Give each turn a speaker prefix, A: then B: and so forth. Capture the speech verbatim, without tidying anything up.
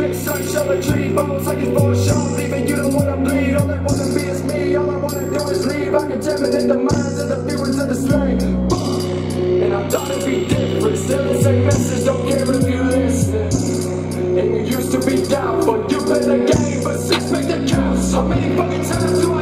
A: like sunshine, a tree bones like it's for sure. Leaving you don't wanna bleed, all I wanna be is me. All I wanna do is leave. I can contaminate the minds of the feelings of the slave. And I'm trying to be different, still the same message, don't care if you listen. And you used to be doubtful, you play the game, but six make the count. So many fucking times do I